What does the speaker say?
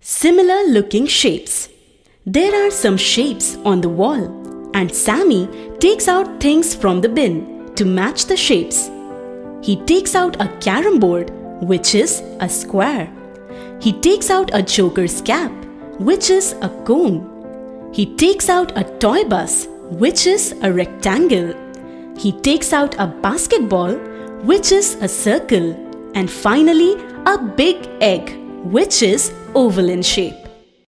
Similar looking shapes. There are some shapes on the wall, and Sammy takes out things from the bin to match the shapes. He takes out a carom board, which is a square. He takes out a joker's cap, which is a cone. He takes out a toy bus, which is a rectangle. He takes out a basketball, which is a circle. And finally, a big egg, which is oval in shape.